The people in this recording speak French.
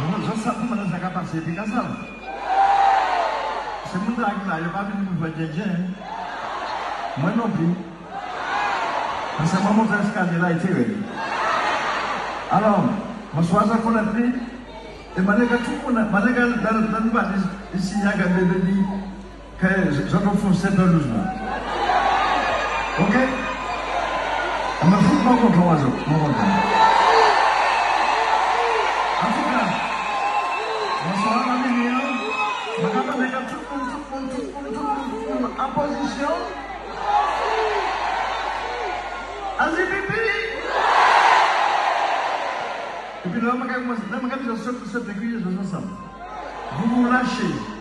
Je sais comment ça va passer, puis comme ça. C'est mon drag là, il n'y a pas venu me voir Djedjen. Moi non plus. Parce que moi, mon escalier là, il était réglé. Alors, bonsoir, ça qu'on a pris. Et malgré tout, malgré dans le bas, ici, il y a un bébé dit que je dois faire 7 12 mois. Ok? On me fout mon contrôle, mon contrôle. En tout cas, bonsoir, ma mignon. Malgré tout le monde en position. Allez, bébé! Et puis là, je vais sauter ensemble. Vous vous lâchez.